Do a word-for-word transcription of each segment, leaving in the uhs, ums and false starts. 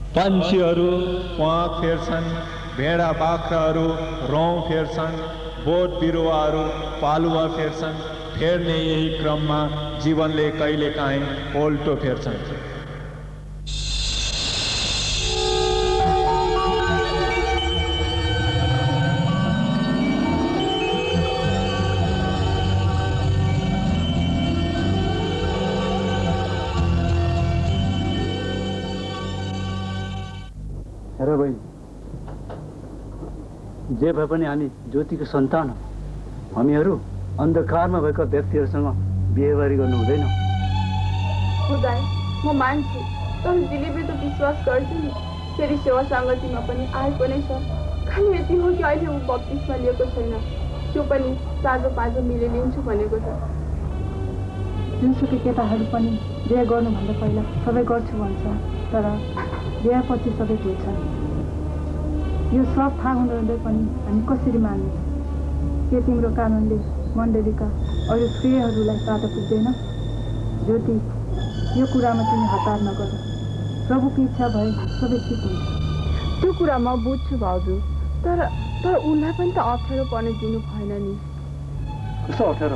पन्छीहरू प्वाँख फेर्छन्, भेडा बाख्राहरू रौँ फेर्छन्, बोट बिरुवाहरू पालुवा फेर्छन्। फेर्ने यही क्रममा जीवनले कहिलेकाहीँ ओल्टो फेर्छन्। हेर बहिनी, जे भए पनि हामी ज्योतिको सन्तान हो। हामीहरू अन्धकारमा भएका व्यक्तिहरूसँग बिहेबारी गर्नु हुँदैन। खुदाई, म मान्छु, तर दिलीपले त विश्वास गर्छु नि। फेरि सेवा सङ्गतिमा पनि आएको नै छ। खालि यति हो कि अहिले ऊ बत्तिसमा लिएको छैन, त्यो पनि साँझो पाँचो मिले लिन्छु भनेको छ। जुनसुकै केटाहरू पनि बिहे गर्नुभन्दा पहिला सबै गर्छु भन्छ, तर बिहापछि सबै भुल्छ। यो सब थाहा हुँदै पनि हामी कसरी मान्ने? के तिम्रो कारणले मण्डलीका अरू श्रेयहरूलाई बाधा पुग्दैन? ज्योति, यो कुरामा तिमी हतार नगर। प्रभुको इच्छा भए सबै ठिक हुन्छ। त्यो कुरा म बुझ्छु भाउजू, तर तर उसलाई पनि त अप्ठ्यारो पर्ने दिनु भएन नि। कस्तो अप्ठ्यारो?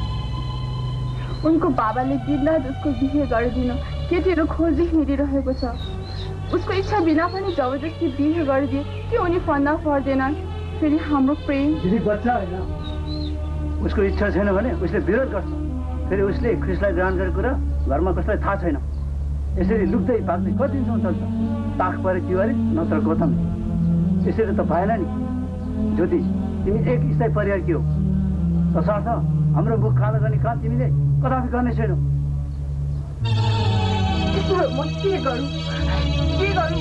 उनको बाबाले दिनरात उसको बिहे गरिदिन केटीहरू खोजी हिँडिरहेको छ। उसको इच्छा बिना पनि जबरजस्ती बिहे गरिदिए के उनी फन्दा पर्दैनन्? फेरि हाम्रो प्रेम दिदी बच्चा होइन, उसको इच्छा छैन भने उसले विरोध गर्छ। फेरि उसले ख्रिस्टलाई ग्रहण गरेको कुरा घरमा कसैलाई थाहा छैन। यसरी लुक्दै पाक्दै कति दिनसम्म चल्छ? ताक परे तिवारी नत्र गौतम। यसरी त भएन नि। ज्योति, तिमी एक इसाई परिवार के हो? तसर्थ हाम्रो मुख कालो गर्ने काम तिमीले कदापि गर्ने छैनौ। म के गरौँ के गरौँ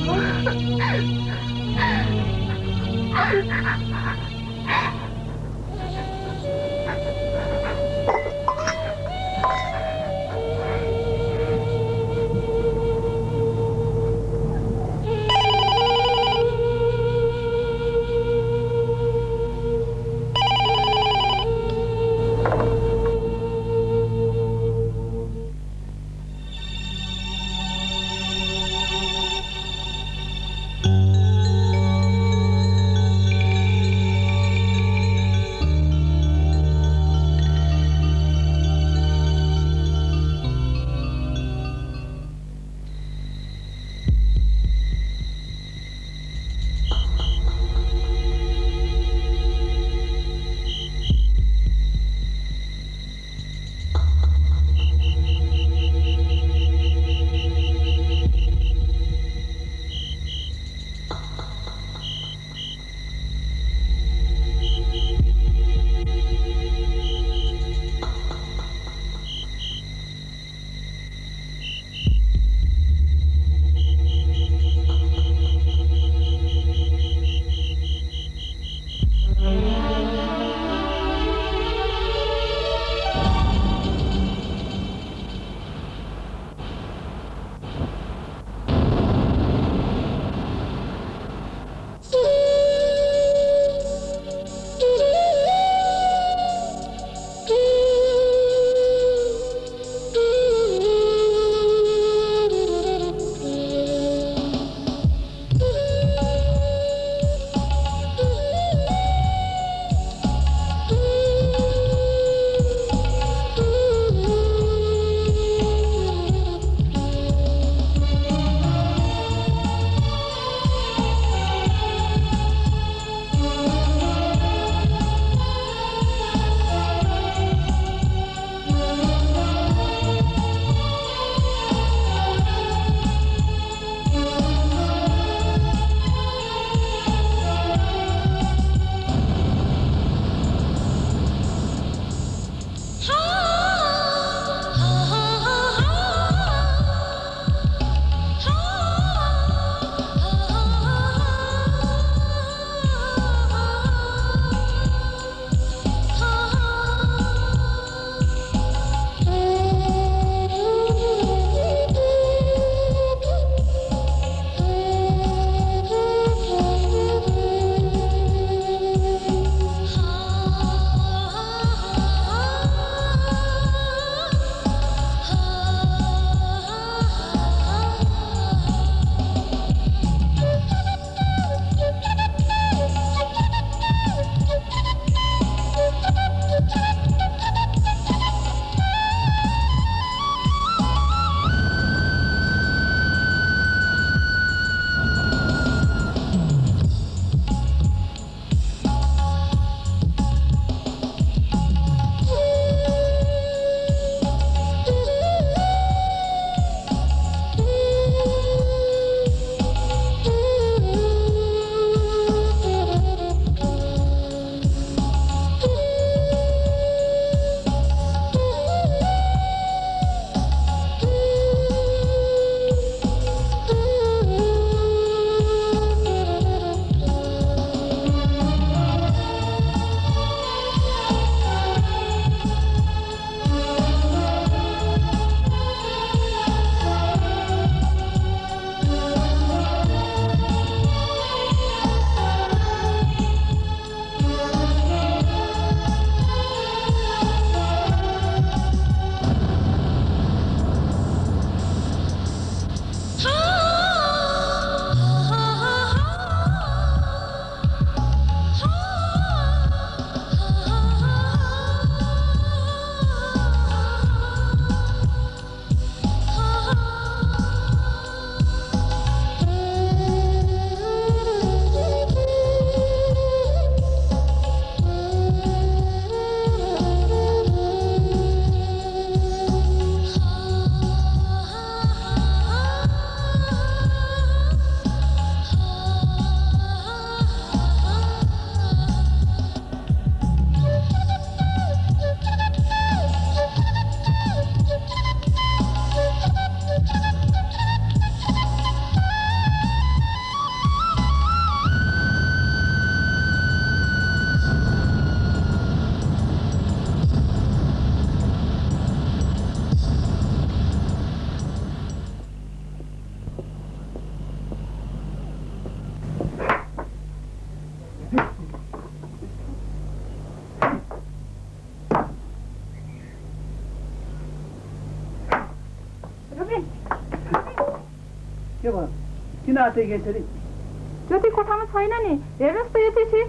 किन आते के छोरी ज्योति कोठामा छैन नि हेर्नुस् त यति छि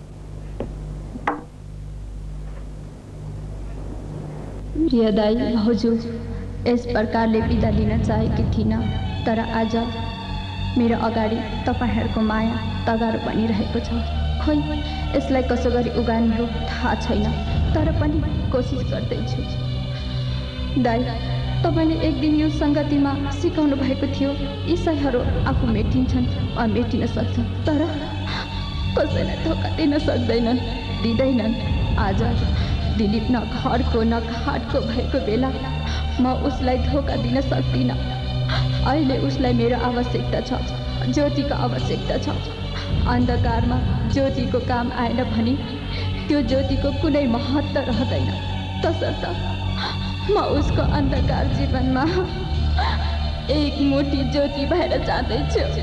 प्रिय दाई हजुर यस प्रकारले बिदा लिन चाहेकी थिइन तर आज मेरो अगाडि तपाईहरुको माया तगारो बनिरहेको छ खै यसलाई कसो गरी उगार्ने हो थाहा छैन तर पनि कोसिस गर्दैछु दाई तपाईले एक दिन यो संगतिमा सिकाउनु भएको थियो इसाईहरू आफू मेटिन्छन् वा मेटिन सक्छन् तर कसैलाई धोका दिन सक्दैनन् दिँदैनन् आज दिलीप न घरको न घाटको भएको बेला म उसलाई धोका दिन सक्दिन अहिले उसलाई मेरो आवश्यकता छ ज्योतिको आवश्यकता छ अन्धकारमा ज्योतिको काम आएन भने त्यो ज्योतिको कुनै महत्त्व रहँदैन तसर्थ म उसको अन्धकार जीवनमा एक मोटी ज्योति भएर जाँदैछु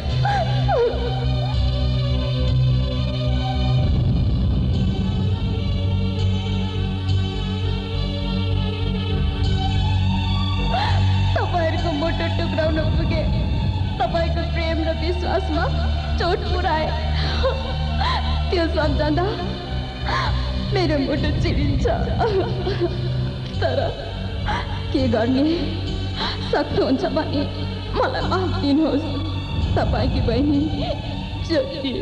तपाईहरुको मोटो टुक्राउन पुगे तपाईको प्रेम र विश्वासमा चोट पुर्याए त्यो सम्झँदा मेरो मुटु चिरिन्छ तर के गर्ने सक्नुहुन्छ भने मलाई माफ दिनुहोस् तपाईकी बहिनी ज्योति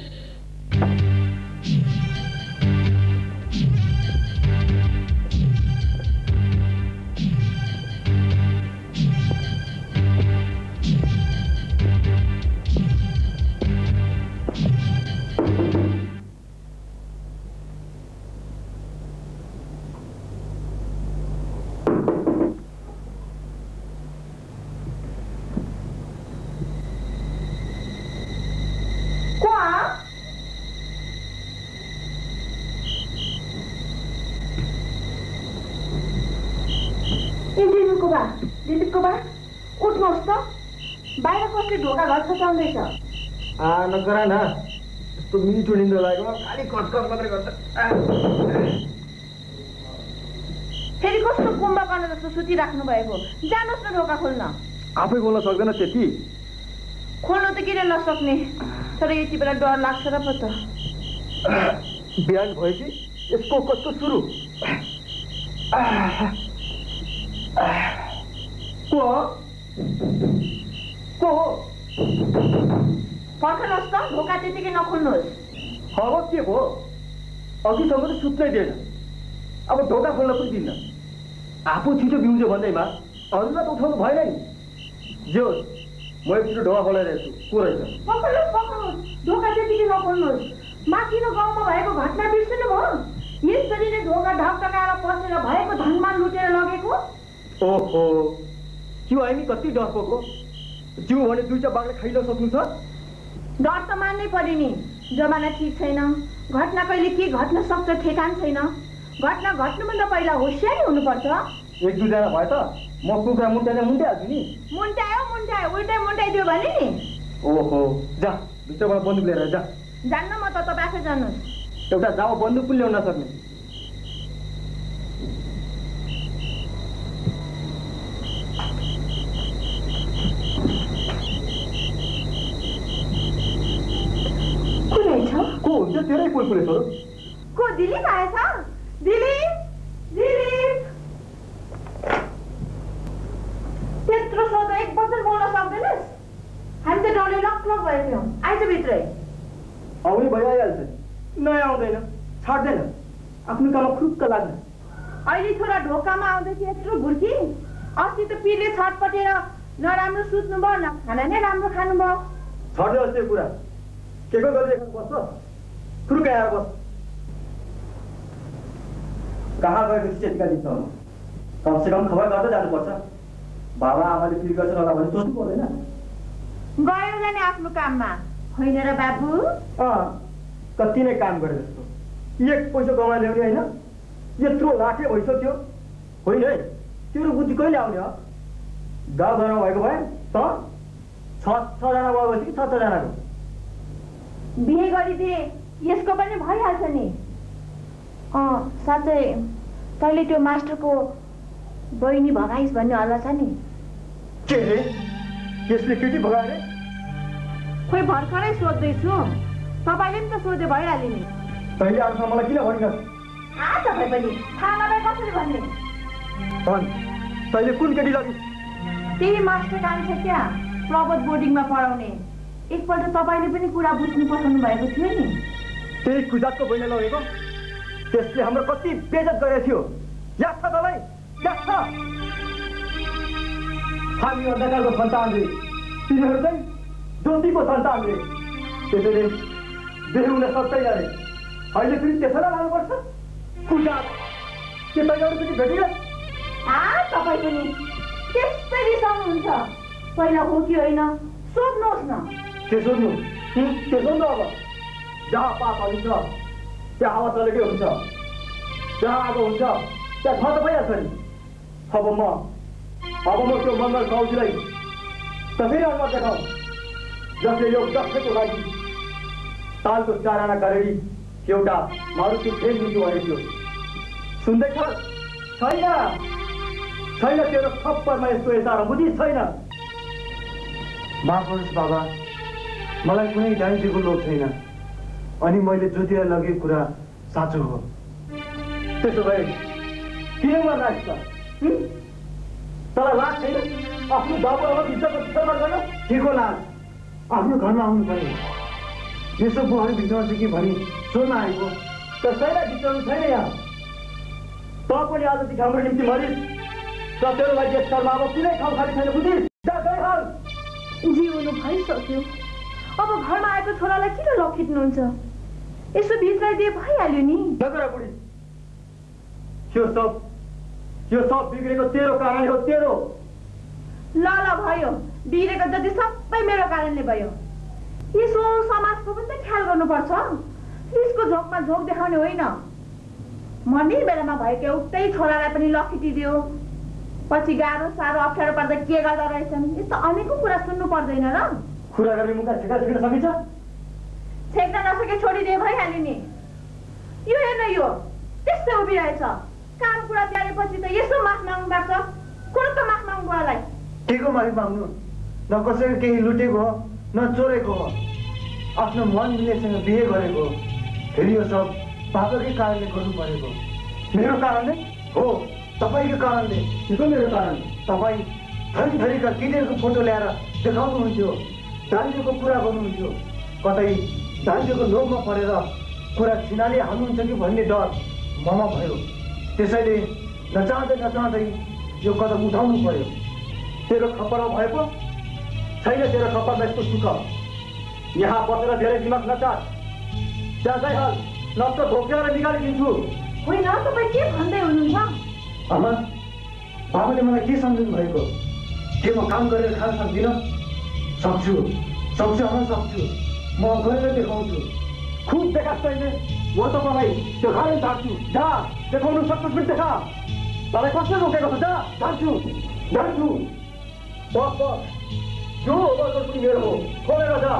नगरा न यस्तो मिठो निन्द्रा लागेको खाली कटकट मात्रै गर्छ फेरि कस्तो कुम्भकर्ण जस्तो सुतिराख्नु भएको जानुहोस् न ढोका खोल्न आफै खोल्न सक्दैन त्यति खोल्न त किन नसक्ने तर यति बेला डर लाग्छ र पो त बिहान भयो कि यसको कस्तो सुरु को को फर्कनुहोस् त ढोका त्यतिकै नखोल्नुहोस् अब के भयो अघिसम्म त सुत्नै दिएन अब ढोका खोल्न पनि दिन्न आफू छिटो बिउज्यो भन्दैमा अरूलाई त उठाउनु भएन नि जे होस् म एकचोटि ढोका खोलाइरहेको छु को रहेछ पक्रिनुहोस् पक्रिनुहोस् ढोका त्यतिकै नखोल्नुहोस् माथिल्लो गाउँमा भएको घटना बिर्सिनु भयो यसरी नै ढोका ढकढकाएर पसेर भएको धनमान लुटेर लगेको ओहो त्यो हामी कति डरपोको जिउ भने दुईटा बाख्रा खाइन सक्नु छ डर त मान्नै पर्यो नि जमाना ठिक छैन घटना कहिले के घट्न सक्छ ठेकान छैन घटना घट्नुभन्दा पहिला होसियारी हुनुपर्छ एक दुईजना भयो त म कुखुरा मुन्टाएर मुन्टाइहाल्छु नि मुन्टायो मुन्टायो उल्टै मुन्टाइदियो भने नि ओहो जा भित्रबाट बन्दुक लिएर जा जान्न म त तपाईँ आफै जानुहोस् एउटा जाओ बन्दुक पनि ल्याउन सक्ने को हुन्छ तेरै पुलपुलेछौ को दिलीप आएछ दिलीप दिलीप त्यत्रो सोध्दा एक वचन बोल्न सक्दैनस् हामी त डरले लकलक भएको थियौँ आइज भित्रै आउने भइहाल्छ नै आउँदैन छाड्दैन आफ्नो काममा खुक्क लाग्छ अहिले छोरा ढोकामा आउँदै थियो यत्रो भुर्की अस्ति त पिरले छटपटेर नराम्रो सुत्नु भयो न खाना नै राम्रो खानु भयो छड्दै अस्ति कुरा के को गरिरहेको बस्छ फुर्कै आएर बस कहाँ गएको चेतका दिन्छ कमसेकम खबर गर्दै जानुपर्छ बाबा आमाले फिल गर्छ होला भने सोच्नु पर्दैन गयो जाने आफ्नो काममा होइन र बाबु अँ कति नै काम गरे जस्तो एक पैसा कमाइ ल्याउने होइन यत्रो लाखे भइसक्यो होइन है तेरो बुद्धि कहिले आउने हो गाउँ घरमा भएको भए त छ छजना भएपछि कि छ छजनाको बिहे गरिदिए यसको पनि भइहाल्छ नि अँ साँच्चै तैँले त्यो मास्टरको बहिनी भगाइस् भन्ने हल्ला छ नि के रे यसले केटी भगाए खोइ भर्खरै सोध्दैछु। तपाईँले पनि त सोधे भइहाल्यो नि। तैँले आजसम्म मलाई किन भनिनस्? आ तपाईँ पनि थाहा नभए कसरी भन्ने? भन्, तैँले कुन केटी लगिस्? त्यही मास्टर काम छ क्या, प्रबोध बोर्डिङमा पढाउने। एकपल्ट तपाईँले पनि कुरा बुझ्नु पठाउनु भएको थियो नि। त्यही कुजातको बहिनी लगेको? त्यसले हाम्रो कति बेइज्जत गरेको थियो, याद छ तँलाई? याद छ? हामी अन्धकारको सन्तान रे, तिनीहरू चाहिँ ज्योतिको सन्तान रे। त्यसैले बिहे हुन सक्दैन रे। अहिले पनि त्यसैलाई लानुपर्छ? कुजात के तैँहरू पनि भेटिन? आ तपाईँ पनि त्यस्तै रिसाउनुहुन्छ। पहिला हो कि होइन सोध्नुहोस् न। के सोध्नु? के सोध्नु? अब जहाँ पाप हालिन्छ त्यहाँ हावा चलेकै हुन्छ, जहाँ आगो हुन्छ त्यहाँ छ त भइहाल्छ नि। अब म अब म त्यो मङ्गल साउजीलाई तसरी अनुहार देखाउँ जसले यो दक्षको लागि तालको चार आना गरेरी एउटा मारुति ट्रेन नीति भएको थियो। सुन्दैछ? छैन छैन तेरो खप्परमा यस्तो यता बुझिस छैन? माफ गर्नुहोस् बाबा, मलाई कुनै डाइजीको लोभ छैन अनि मैले ज्योतिलाई लगेको कुरा साँचो हो। त्यसो भए किन लाग्छ? तँलाई लाज छैन आफ्नो बाबुआमा इज्जतको सेवा गर्न? के को लाज? आफ्नो घरमा आउनु पर्यो। यसो बुहारी भित्राउँछ कि भनी सोध्न आएको। कसैलाई भित्राउनु छैन यहाँ। त पनि आजदेखि हाम्रो निम्ति मरिस् र तेरो लागि यस घरमा अब कुनै ठाउँ खाली छैन, बुझिस्? जा गइहाल। जिउनु भइसक्यो, अब घरमा आएको छोरालाई किन लखिट्नुहुन्छ? यसो भित्राइदिए भइहाल्यो नि। नगर बुढी, यो सब यो सब बिग्रेको तेरो कारण हो। तेरो ल ल भयो, बिग्रेको जति सबै मेरो कारणले भयो। यसो समाजको पनि त ख्याल गर्नुपर्छ। रिसको झोकमा झोक देखाउने होइन। मर्ने बेलामा भएको एउटै छोरालाई पनि लखिटिदियो, पछि गाह्रो साह्रो अप्ठ्यारो पर्दा के गर्दा रहेछन्? यस्तो अनेकौँ कुरा सुन्नु पर्दैन र? कुरा गर्ने मुखा छेका छेक्न सकिन्छ? छेक्न नसके छोडिदिए भइहाल्यो नि। यो हेर्न, यो त्यस्तै उभिरहेछ। काम कुरा त्यागेपछि त यसो माफ माग्नु पर्छ। कुरो त माफ माग्नु बुवालाई। के को माफी माग्नु? न कसैको केही लुटेको हो न चोरेको हो। आफ्नो मन मिलेसँग बिहे गरेको, फेरि यो सब पापकै कारणले गर्नु परेको। मेरो कारणले हो, तपाईँको कारणले। के को मेरो कारण? तपाईँ थरी थरीका केटीहरूको फोटो ल्याएर देखाउनुहुन्थ्यो, दाइजोको कुरा गर्नुहुन्थ्यो। कतै दाइजोको लोभमा परेर कुरा छिनाले हाल्नुहुन्छ कि भन्ने डर ममा भयो। त्यसैले नचाहँदै नचाहँदै यो कदम उठाउनु पर्यो। तेरो खप्परमा भएको छैन। तेरो खप्परमा यस्तो सुख। यहाँ बसेर धेरै दिमाग नचाट। त्यहाँ गइहाल, नत्र धोकेर निकालिदिन्छु। होइन, तपाईँ के भन्दै हुनुहुन्छ? आमा, बाबाले मलाई के सम्झिनु भएको? के म काम गरेर खान सक्दिनँ? सक्छु सक्छु आमा, सक्छु। म गरेर देखाउँछु। खुब देखास् तैँले। म तपाईँलाई देखाएर जान्छु। जा, देखाउनु सक्छस् पनि देखा। तँलाई कसले रोकेको छ? जा, जान्छु जान्छु। बस बस, जो हो पनि मेरो हो। खोलेर जा।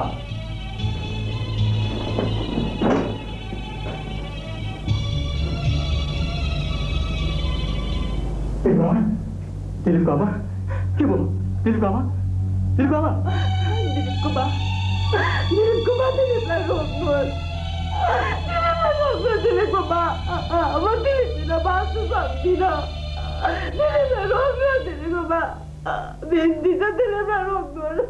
दिलीप बाबा, के भयो? दिलीप बाबा, दिलीप बाबा, दिलीपको बा, दिलीपको बा, दिलीपलाई रोक्नुहोस्। दिलीपलाई रोक्नुहोस्, दिलीपको बा। म दिलीप बिना बाँच्नु सक्दिनँ। दिलीपलाई रोक्नुहोस्, दिलीपको बा। बिन्ती छ, दिलीपलाई रोक्नुहोस्।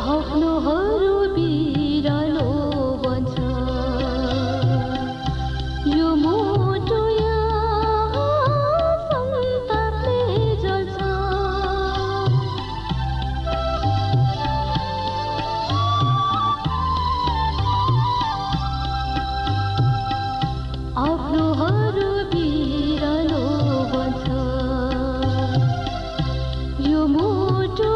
आफ्नोहरू बिरालो बन्छ यो मोटो सन्तापले जल्छ आफ्नोहरू बिरालो बन्छ यो मोटो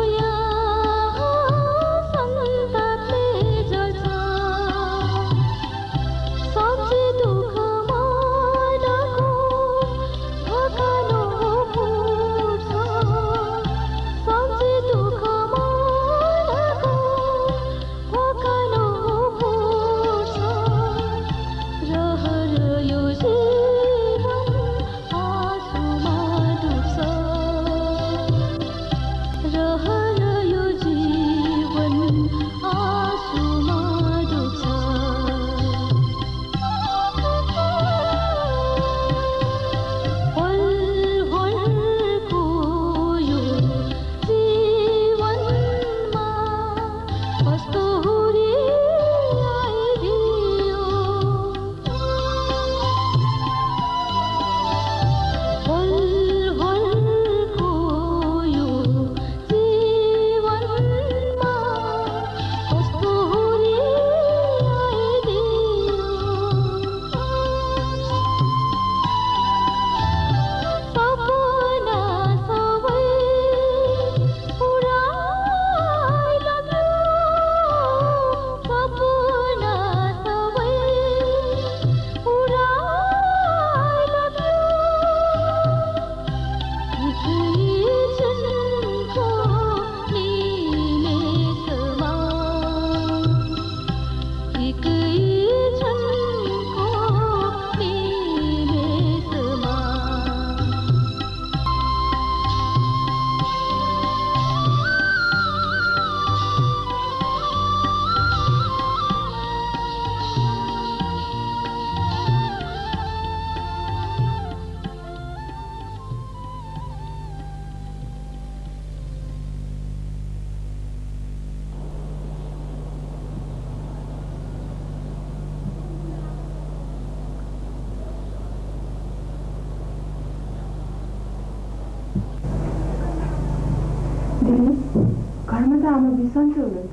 घरमा त आमा बिसन्चो हुनुहुन्छ।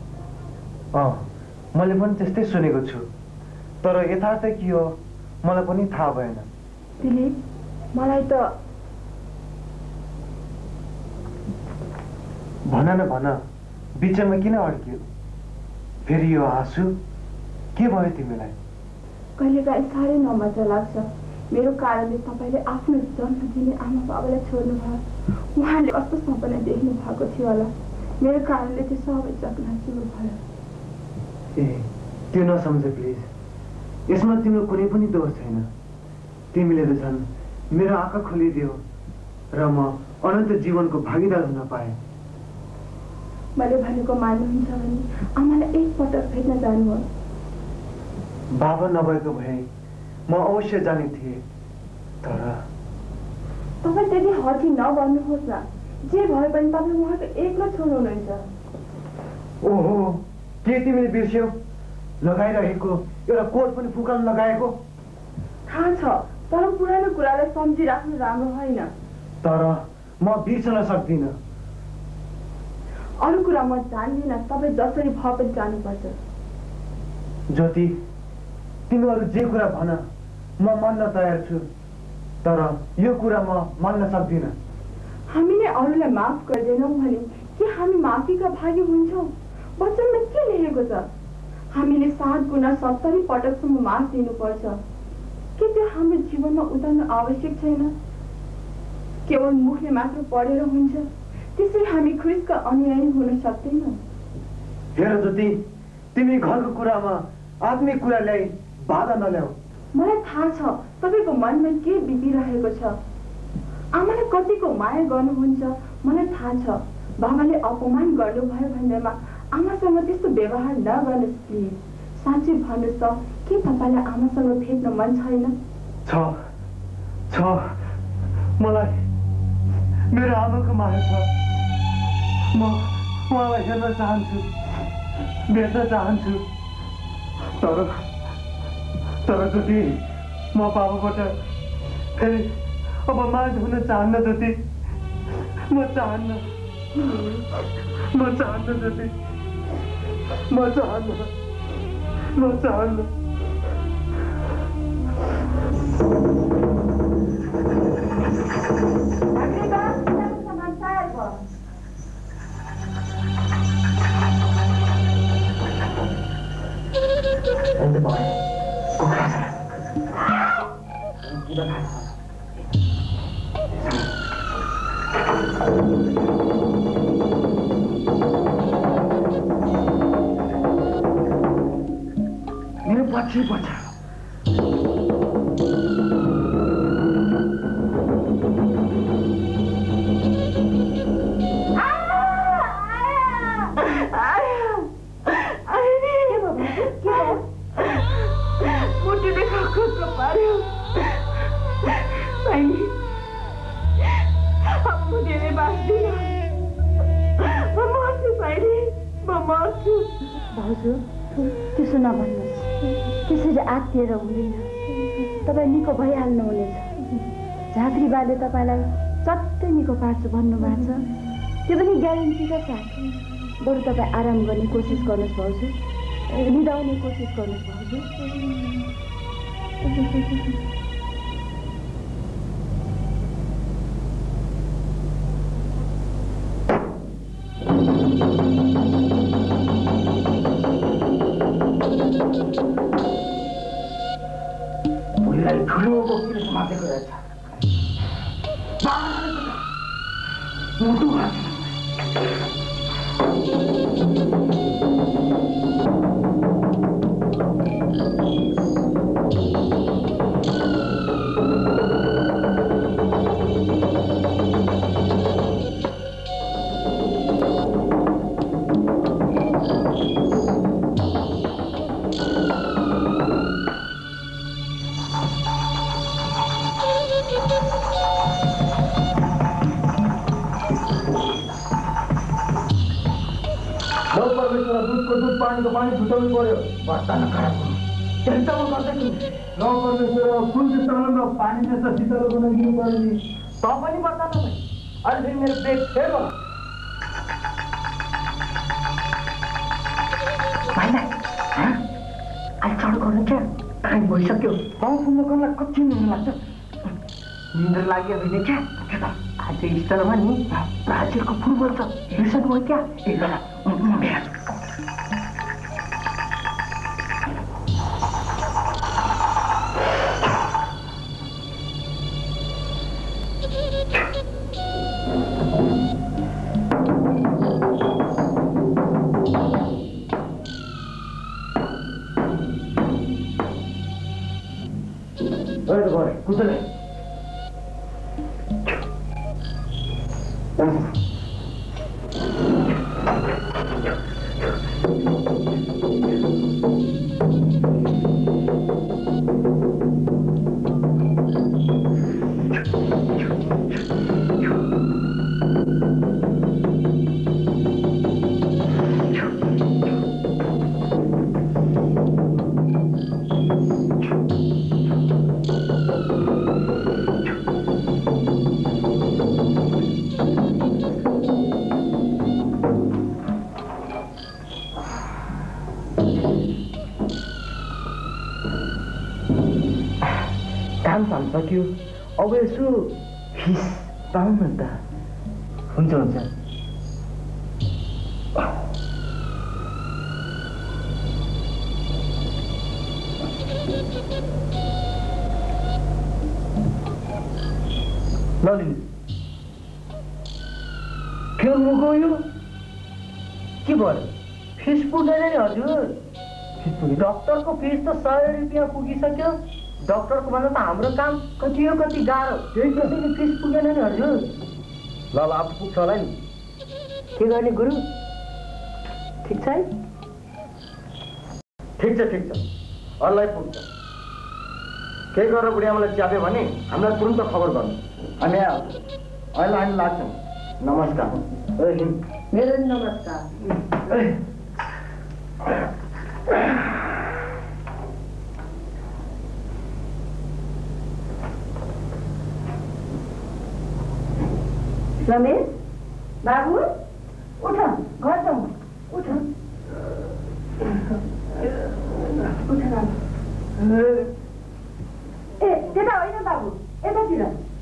अँ मैले पनि त्यस्तै सुनेको छु, तर यथार्थ के हो मलाई पनि थाहा भएन। दिलीप, मलाई त भन न भन, बिचमा किन अड्कियो? फेरि यो आँसु के भयो तिमीलाई? कहिलेकाहीँ साह्रै नमजा लाग्छ। मेरो कारणले तपाईँले आफ्नो जन्म दिने आमा बाबालाई छोड्नु भयो। उहाँले कस्तो सपना देख्नु भएको थियो होला, मेरो कारणले त्यो सबै चकनाचुर भयो। ए त्यो नसम्झ प्लिज, यसमा तिम्रो कुनै पनि दोष छैन। तिमीले त झन् मेरो आँखा खोलिदियो र म अनन्त जीवनको भागीदार हुन पाएँ। मैले भनेको मान्नुहुन्छ भने आमालाई एकपटक भेट्न जानुहोस्। बाबा नभएको भए म अवश्य जाने थिएँ, तर तपाईँ त्यति हर्की नगर्नुहोस् न। जे भए पनि तपाईँ उहाँको एक्लो छोरो हुनुहुन्छ। ओहो, के तिमीले बिर्स्यौ? लगाइरहेको एउटा कोट पनि फुकाउन लगाएको थाहा छ, तर पुरानो कुरालाई सम्झिराख्नु राम्रो होइन। तर म बिर्सन सक्दिनँ। अरू कुरा म जान्दिनँ, तपाईँ जसरी भए पनि जानुपर्छ। ज्योति, तिमीहरू जे कुरा भन म मान्न तयार छु, तर यो कुरा म मान्न सक्दिनँ। हामीले अरूलाई माफ गर्दैनौँ भने के हामी माफीका भागी हुन्छौँ? वचनमा के लेखेको छ? हामीले सात गुणा सत्तरी पटकसम्म माफ दिनुपर्छ। के त्यो हाम्रो जीवनमा उतार्न आवश्यक छैन? केवल मुखले मात्र पढेर हुन्छ? त्यसरी हामी ख्रिस्टका अनुयायी हुन सक्दैनौँ। हेर ज्योति, तिमी घरको कुरामा आत्मिक कुरा ल्याई बाधा नल्याऊ। मलाई थाहा छ तपाईँको मनमा के बितिरहेको छ। आमालाई कतिको माया गर्नुहुन्छ मलाई थाहा छ। बाबाले अपमान गर्नुभयो भन्दैमा आमासँग त्यस्तो व्यवहार नगर्नुहोस् प्लिज। साँच्चै भन्नुहोस् त, के तपाईँलाई आमासँग भेट्न मन छैन? छ छ मलाई मेरो आमाको माया छ। म उहाँलाई हेर्न चाहन्छु, भेट्न चाहन्छु। तर तर ज्योति, म बाबुबाट फेरि अपमान हुन चाहन्न ज्योति। म चाहन्न, म चाहन्न ज्योति, म चाहन्न, म चाहन्न। And the boy, go faster. Udah kan? Ini pasti pasti. त्यसो नभन्नुहोस्, त्यसरी आत्तिएर हुँदैन। तपाईँ निको भइहाल्नुहुनेछ। झाँक्री बाले तपाईँलाई चट्टै निको पार्छु भन्नुभएको छ, त्यो पनि ग्यारेन्टीका साथ। बरु तपाईँ आराम गर्ने कोसिस गर्नुहोस् भाउजू, निदाउने कोसिस गर्नुहोस् भाउजू। ठुलो बोकीले समातेको रहेछ। मुटु भाँच्छ। पानीको पानी छुटाउनु पर्यो। बस्ता नखराब त्यही त म गर्दैछु। नौ परमेश्वर कुन चाहिँ तलमा पानी जस्तो शीतल बनाइदिनु पर्यो नि। त पनि बस्ता नभए अहिले फेरि मेरो ब्रेक फेल भयो। भाइला अहिले चढ गर्नु क्या टाइम भइसक्यो। गाउँ सुन्नकोलाई कति हुनु लाग्छ। निन्द्र लाग्यो भने क्या आज स्टलमा नि ब्राजिलको फुटबल छ बिर्सनु भयो क्या। ए ल म भेट कुसले सक्यो। अब यसो फिस पाउनु त। हुन्छ हुन्छ ललिन के गयो के भयो? फिस पुगेन नि हजुर। फिस पुग्यो? डक्टरको फिस त सय रुपियाँ पुगिसक्यो। डक्टरको भन्दा त हाम्रो काम कति हो कति गाह्रो। त्यही त्यसैले फिस पुगेन नि हजुर। ल ल अब पुग्छ होला नि। के गर्ने गुरु? ठिक छ है? ठिक छ ठिक छ अरूलाई पुग्छ। के गरेर बुढियामालाई च्याप्यो भने हामीलाई तुरन्त खबर गर्नु। हामी अहिले हामी लाग्छौँ। नमस्कार। मेरो नमस्कार। रमेश बाबू उठ, घर जाउँ, उठ उठ ए त्यता होइन बाबु, यतातिर।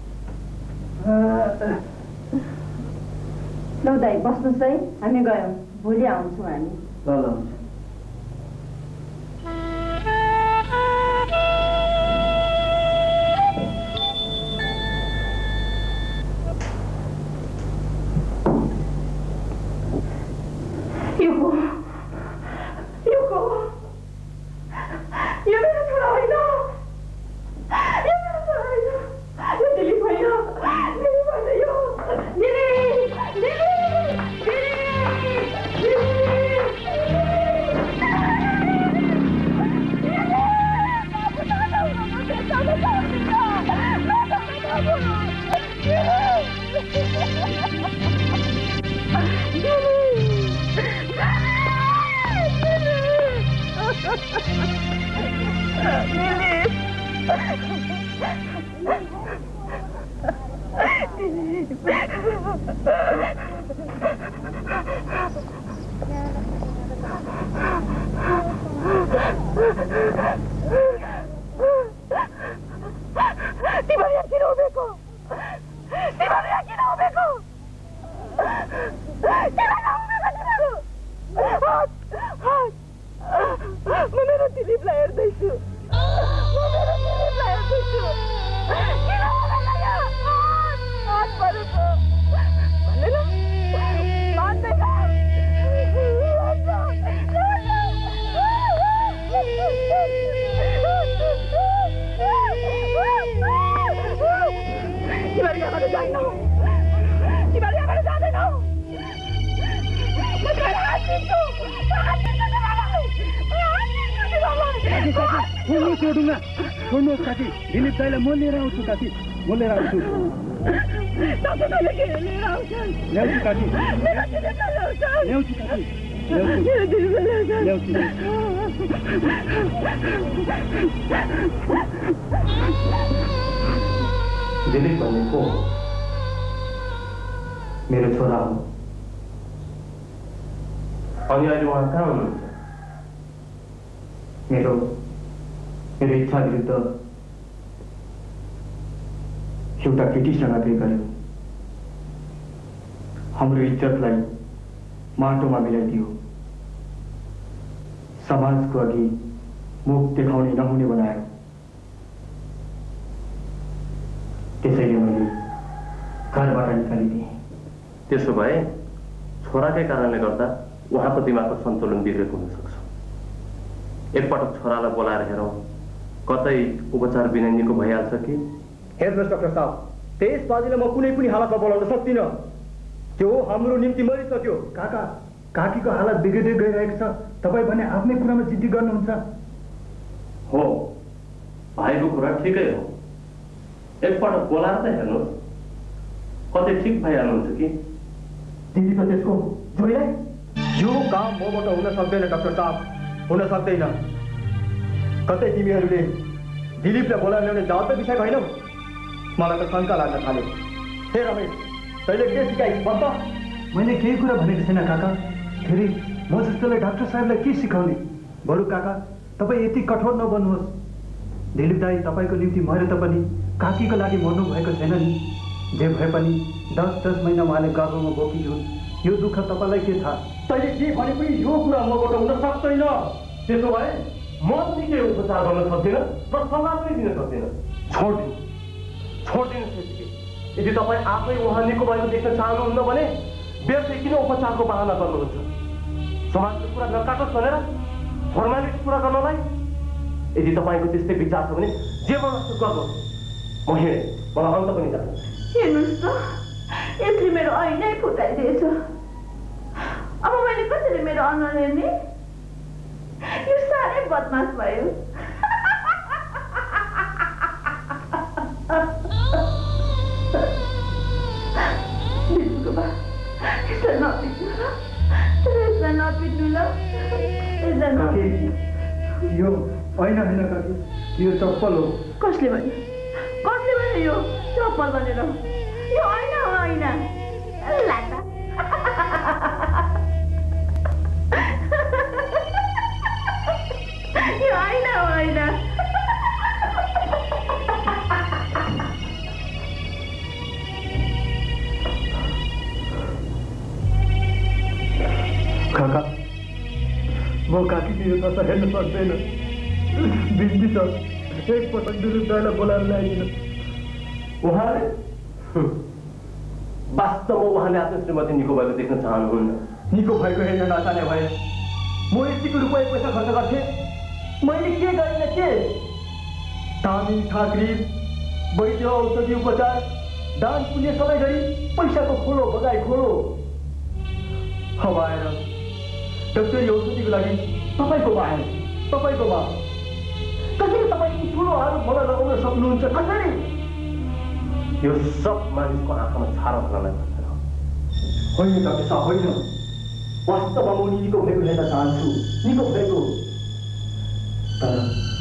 लौ दाइ बस्नुहोस् है, हामी गयौँ, भोलि आउँछौँ हामी। ल ल हुन्छ। दिलीप दाइलाई म लिएर आउँछु काकी, म लिएर आउँछु। ल्याउँछु काकी, ल्याउँछु काकी, ल्याउँछु। दिलीप भन्ने को? मेरो छोरा हो। अनि अहिले उहाँ कहाँ हुनुहुन्छ? मेरो मेरो इच्छा विरुद्ध एउटा केटीसँग बिहे गर्यो। हाम्रो इज्जतलाई माटोमा मिलाइदियो। समाजको अघि मुख देखाउने नहुने बनायो। त्यसैले मैले घरबाट निकालिदिएँ। त्यसो भए छोराकै कारणले गर्दा उहाँको दिमागको सन्तुलन बिग्रेको हुन सक्छ। एकपटक छोरालाई बोलाएर हेरौँ, कतै उपचार बिनाइएको भइहाल्छ कि। हेर्नुहोस् डाक्टर साहब, त्यस बाजेलाई म कुनै पनि हालतमा बोलाउन सक्दिनँ। त्यो हाम्रो निम्ति मरिसक्यो। काका, काकीको हालत बिग्रिँदै गइरहेको छ। तपाईँ भने आफ्नै कुरामा जिद्दी गर्नुहुन्छ। हो, भाइको कुरा ठिकै हो। एकपटक बोलाएर त हेर्नुहोस्, कतै ठिक भइहाल्नुहुन्छ कि। दिदी त त्यसको जोइलाई यो काम मबाट हुन सक्दैन डाक्टर साहब, हुन सक्दैन। कतै तिमीहरूले दिलीपलाई बोलाएर ल्याउने जवाब विषय होइनौ। मलाई त शङ्का लाग्न थाल्यो। हे रमेश, तैँले के सिकाइस् भन्छ? मैले केही कुरा भनेको छैन काका। फेरि म जस्तोलाई डाक्टर साहेबलाई के सिकाउने? बरु काका, तपाईँ यति कठोर नबन्नुहोस्। दिलीप दाई तपाईँको निम्ति मरे तापनि काकीको लागि मर्नु भएको छैन नि। जे भए पनि दस दस महिना उहाँले गर्भमा बोकिन्। यो दुःख तपाईँलाई के थाहा? तैँले जे भने पनि यो कुरा मबाट हुन सक्दैन। त्यसो भए म निकै उपचार गर्न सक्दिनँ र सल्लाह पनि दिन सक्दिनँ। छोडिदिनु छोडिदिनु। यदि तपाईँ आफै उहाँ निको भएको देख्न चाहनुहुन्न भने व्यर्थै किन उपचारको बहाना गर्नुहुन्छ? समाजको कुरा नकाटोस् भनेर फर्मालिटी पुरा गर्नलाई। यदि तपाईँको त्यस्तै विचार छ भने जे जस्तो गर्नुहोस्। म हिँडेँ, मलाई अन्त पनि जान्छ। हेर्नुहोस् त, यसले मेरो ऐनै फुटाइदिएछ। अब मैले कसरी मेरो अनुहार हेर्ने? यो साह्रै बदमास भयो। यसलाई नबिग्नु। काकी यो होइन होइन काकी यो चप्पल हो। कसले भन्यो कसले भन्यो यो चप्पल भनेर? यो होइन होइन लाटा यो होइन होइन काका म काकीको यो दशा हेर्न सक्दैन। बिन्ती छ एकपटक दुर्गालाई बोलाएर ल्याइदिनु। उहाँले वास्तवमा उहाँले आफ्नो श्रीमती निको भएको देख्न चाहनुहुन्न। निको भएको हेर्न नचाहने भए म यतिको रुपियाँ पैसा खर्च गर्थेँ? मैले के गरिनँ के? तामिल ठाकरी वैद्य औषधि उपचार दान पुण्य सबै गरी पैसाको खोलो बगाई खोलो हवाएर डक्टरी औषधिको लागि तपाईँको आए तपाईँको मा कसरी तपाईँको ठुलो आरोप मलाई लगाउन सक्नुहुन्छ? कसरी? यो सब मानिसको आँखामा छारो हाल्नलाई भन्छ। होइन डाक्टर साहब होइन। वास्तवमा म निको भएको हेर्न चाहन्छु, निको भएको। तर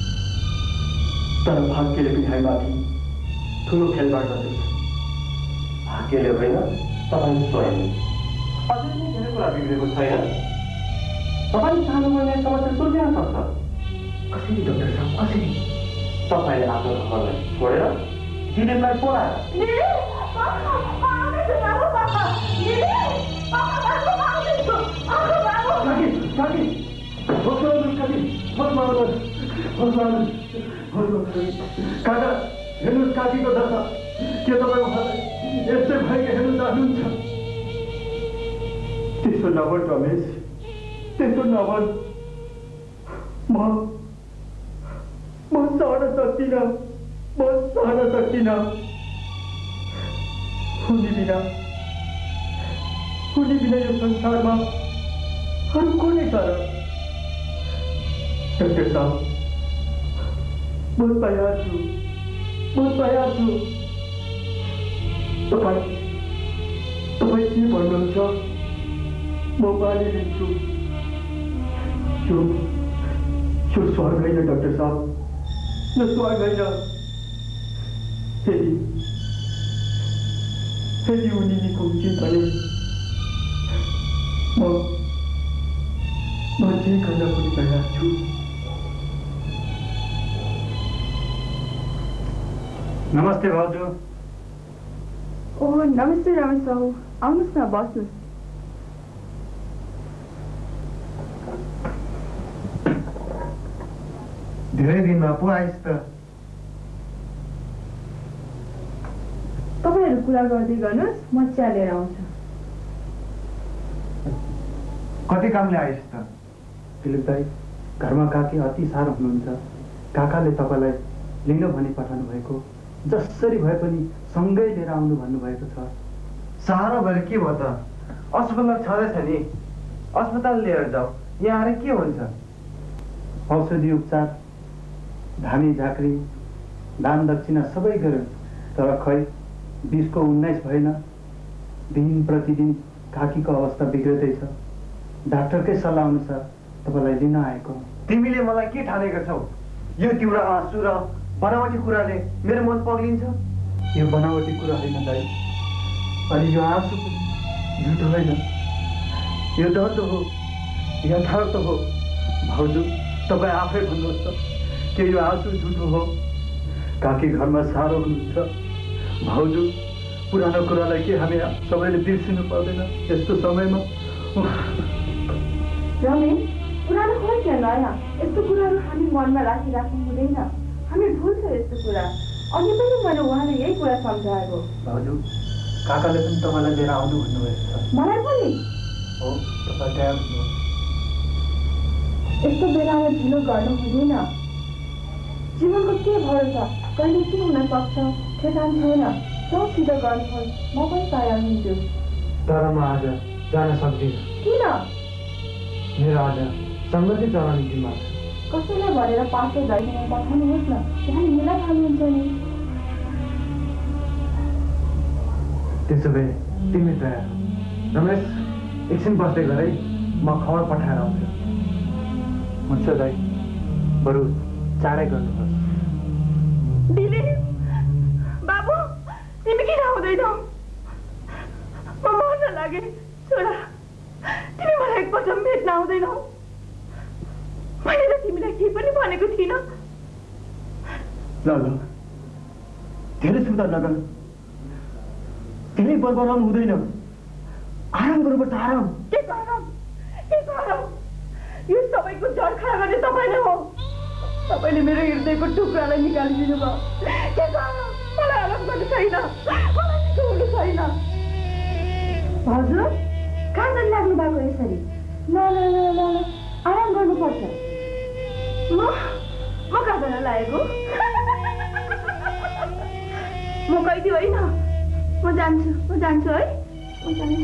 तर भाग्यले पिठाइमाथि ठुलो खेलबाड गर्दैछ। भाग्यले होइन तपाईँ स्वयं। अझै पनि धेरै कुरा बिग्रेको छैन। तपाईँ चाहनुपर्ने समस्या सुल्झिन सक्छ। कसरी डाक्टर साहब कसरी? तपाईँले आफ्नो घरलाई छोडेर दिलीपलाई बोलाएर काका हेर्नुहोस् काकीको दशा। के तपाईँ उहाँलाई यस्तै भएको हेर्नु चाहनुहुन्छ? त्यसो नभन रमेश, त्यसो नभन। म म सहन सक्दिनँ, म सहन सक्दिनँ। हुने बिना हुने बिना यो संसारमा अरू कुनै छ र? डाक्टर साहब म तयार छु, म तयार छु। तपाईँ तपाईँ के भन्नुहुन्छ म मानिलिन्छु। यो यो स्वर्ग होइन डाक्टर साहब, यो स्वर्ग होइन। यदि यदि उनी निको हुन्छन् भने म म जे गर्न पनि तयार छु। नमस्ते भाउजू। ओह नमस्ते रमेश बाबु, आउनुहोस् न बस्नुहोस्। धेरै दिनमा पो आइस् त। तपाईँहरू कुरा गर्दै गर्नुहोस्, म चिया लिएर आउँछु। कति कामले आइस् त? दिलीप दाई, घरमा काकी अति साह्रो हुनुहुन्छ। काकाले तपाईँलाई लिन भनी पठाउनु भएको, जसरी भए पनि सँगै लिएर आउनु भन्नुभएको छ। साह्रो भएर के भयो त? अस्पताल छँदैछ नि, अस्पताल लिएर जाऊ। यहाँ आएर के हुन्छ? औषधि उपचार, धामी झाँक्री, दान दक्षिणा सबै गऱ्यो। तर खै बिसको उन्नाइस भएन। दिन प्रतिदिन काकीको अवस्था बिग्रदैछ। डाक्टरकै सल्लाह अनुसार तपाईँलाई लिन आएको। तिमीले मलाई के ठानेको छौ? यो तिम्रो आँसु र बनावटी कुराले मेरो मन पग्लिन्छ। यो बनावटी कुरा होइन दाइ, अनि यो आँसु पनि झुटो होइन। यो दर्द हो, यथार्थ हो। भाउजू तपाईँ आफै भन्नुहोस् त, के यो आँसु झुटो हो? काकी घरमा साह्रो हुनुहुन्छ। भाउजू पुरानो कुरालाई के हामी सबैले बिर्सिनु पर्दैन यस्तो समयमा? रमेश, पुरानो हो क्या नयाँ? यस्तो कुराहरू हामी मनमा राखिराख्नु हुँदैन। हामी भुल्छ यस्तो कुरा। अघि पनि मैले उहाँले यही कुरा सम्झाएको। भाउजू काकाले पनि तपाईँलाई लिएर आउनु भन्नुभएको छ। मलाई पनि? हो, तपाईँ तयार हुनुहोस्। यस्तो बेलामा ढिलो गर्नु हुँदैन। जीवनको के भरोसा, कहिले के हुन सक्छ ठेगान छैन। जो छिटो गर्नुहोस्, म पनि तयार हुन्छु। तर म आज जान सक्दिनँ। किन? मेरो आज सङ्गति चलाउने जिम्मा छ। कसैलाई भनेर पाँच सय दैनिक पठाउनुहोस् न, उहाँले मिलाइहाल्नुहुन्छ नि। त्यसो भए तिमी तयार। रमेश एकछिन बस्दै गर है, म खबर पठाएर आउँछु। हुन्छ दाइ, बरु चाँडै गर्नुपर्छ। दिदी, बाबु, तिमी किन आउँदैनौ? म मर्न लागे। छोरा, तिमी मलाई एकपल्ट भेट्न आउँदैनौ? मैले त तिमीलाई केही पनि भनेको थिइनँ। ल ल, धेरै सुर्ता नगर, धेरै बरबराउनु हुँदैन, आराम गर्नुपर्छ। आराम के गरौँ के गरौँ? यो सबैको जड खडा गर्ने तपाईँ नै हो। तपाईँले मेरो हृदयको टुक्रालाई निकालिदिनु भयो। के गरौँ? मलाई आराम गर्नु छैन, मलाई निको हुनु छैन। हजुर कहाँ जानु लाग्नु भएको यसरी? ल ल ल ल आराम गर्नुपर्छ। म म कहाँ जान लागेको? म कैदी होइन। म जान्छु म जान्छु है, म जान्छु।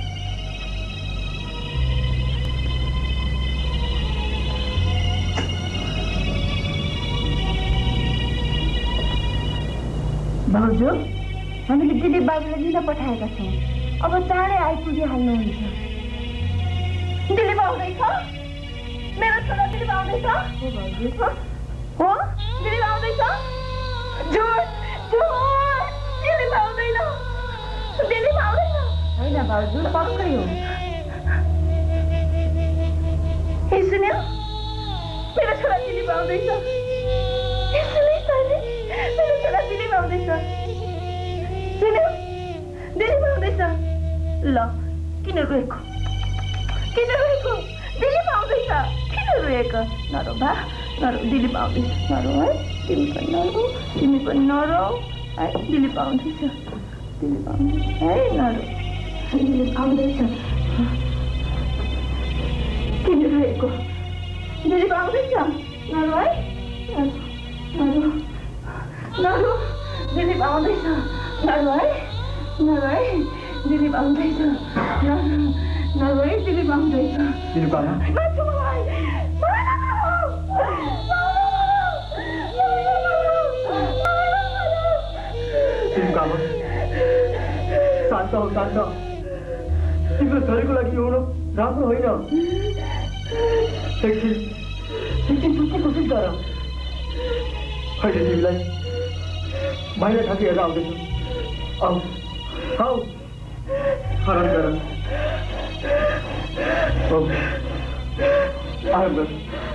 भाउजू, हामीले दिलीप बाबुलाई लिन पठाएका छौँ। अब चाँडै आइपुगिहाल्नुहुन्छ। दिलीप आउँदैछ? मेरो छोरा दिलीप आउँदैछ? हो भाउजू। हो दिलीप आउँदैछ? झुट झुट, दिलीप आउँदैन, दिलीप आउँदैन। होइन भाउजू, पक्कै हो। हे सुन्यो, मेरो छोरा दिलीप आउँदैछ। हे सुन्यो तैँले, मेरो छोरा दिलीप आउँदैछ। सुन्यो, दिलीप आउँदैछ। ल किन रोएको? किन रोएको? दिलीप आउँदैछ, किन रोएको? नरो बा, नरो, दिलीप आउँदैछ। नरो है, तिमी पनि नरो, तिमी पनि नरो है। दिलीप आउँदैछ, दिलीप आउँदैछ है। नरो, दिलीप आउँदैछ। किन रोएको? दिलीप आउँदैछ। नरो है, नरो, नरो, दिलीप आउँदैछ। नरो है, नरो है, दिलीप आउँदैछ। नरो, नरो है, दिलीप आउँदैछ। दिलीप आमा, मान्छु मलाई, मलाई नमारौ, दिलीप आमा, शान्त हो, शान्त। तिम्रो छोरीको लागि यो हुनु राम्रो होइन। एकछिन एकछिन बुझ्ने कोसिस गर। अहिले तिमीलाई बाहिर ठाकी हेरेर आउँदैछु। आऊ आऊ, आराम गर। आऊ, आराम गर।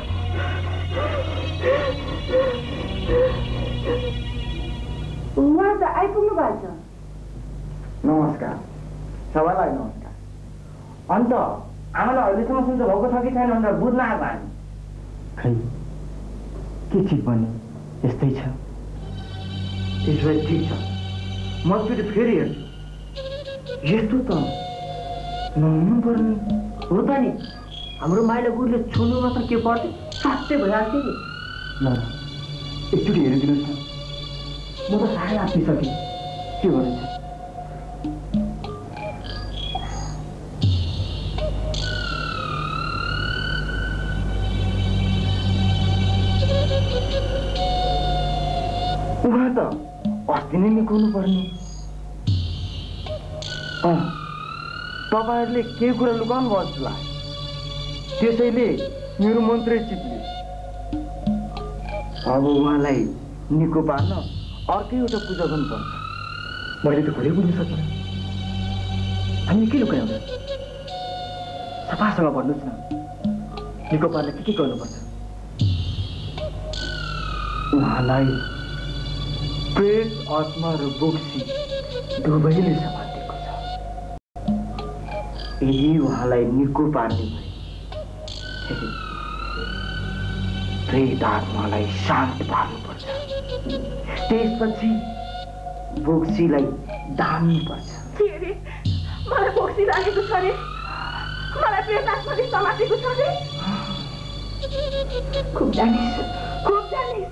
उहाँ त आइपुग्नु भएको छ। नमस्कार सबैलाई नमस्कार। अन्त आमालाई अहिलेसम्म सुन्छ भएको छ कि छैन भनेर बुझ्न आएको हामी। खै के ठिक भने यस्तै छ। त्यसो भए ठिक छ, म फेरि फेरि हेर्छु। यस्तो त नहुनु पर्ने हो त नि। हाम्रो माइला बुढीले छोड्नु मात्र के पर्थ्यो, स्वास्थ्य भइहाल्थ्यो नि। ल एकचोटि हेरिदिनुहोस् न। म त साह्रै आँटिसकेँ। के गरिन्छ? उहाँ त अस्ति नै निकाउनु पर्ने। अँ, तपाईँहरूले केही कुरा लुकाउनु भयो जस्तो लाग्यो। त्यसैले मेरो मन्त्रै चिप्ल्यो। अब उहाँलाई निको पार्न अर्कै एउटा पूजा गर्नुपर्छ। मैले त कुरै बुझ्न सकिनँ। हामीले के लुकायौँ? सफासँग भन्नुहोस् न, निको पार्न के के गर्नुपर्छ? उहाँलाई प्रेत, आत्मा र बोक्सी दुवैले समातेको छ। यदि उहाँलाई निको पार्ने भए प्रेत आत्मालाई शान्त पार्नुपर्छ। त्यसपछि बोक्सीलाई दाम्नुपर्छ। के अरे, मलाई बोक्सी लागेको छ अरे, मलाई प्रेत आत्माले समातेको छ अरे। खुब जानिस, खुब जानिस।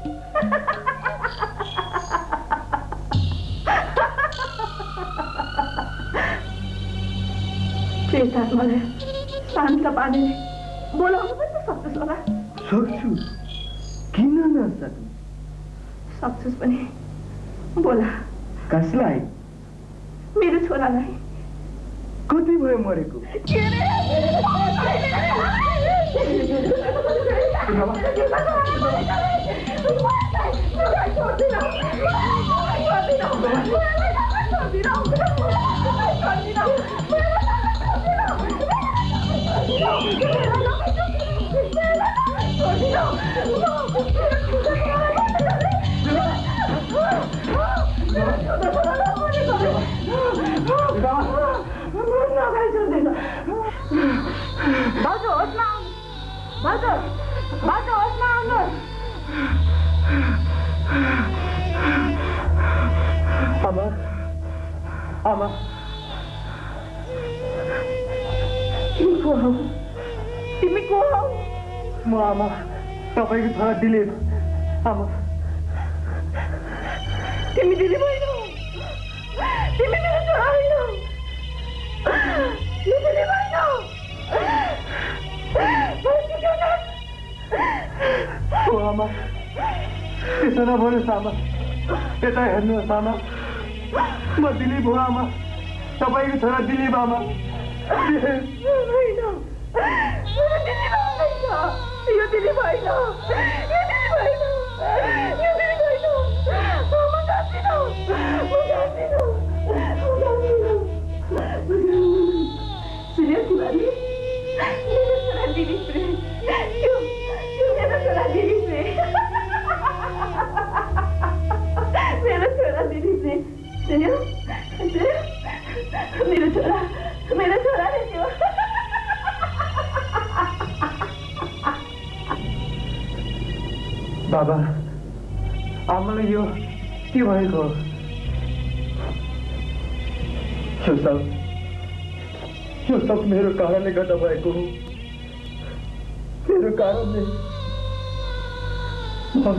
प्रेत आत्मालाई शान्त पार्ने बोलाउनु पनि त सक्छस् होला। सक्छु, किन नसक्नु? सक्छस् पनि बोला। कसलाई? मेरो छोरालाई। कति भयो मरेको? के अरे? भाउजू होसमा आउनु भाउजू भाउजू होसमा आउनुहोस् आमा आमा तिमी को हौ तिमी को हौ म आमा तपाईँको छोरा दिलीप आमा तिमी दिलीप होइन तिमी मेरो छोरा होइन यो दिलीप होइन ओ आमा त्यसो नभन्नुहोस् आमा यता हेर्नुहोस् आमा म दिलीप हो आमा तपाईँको छोरा दिलीप आमा होइन यो दिलीप होइन यो दिलीप होइन यो दिलीप होइन म जान्दिनँ म जान्दिनँ म जान्दिनँ सुन्यो तिमीहरूले मेरो छोरा दिलीप रे त्यो त्यो मेरो छोरा दिलीप रे मेरो छोरा दिलीप रे सुन्यो मेरो छोरा मेरो छोरा रे त्यो बाबा आमालाई यो के भएको यो सब यो सब मेरो कारणले गर्दा भएको हो मेरो कारणले म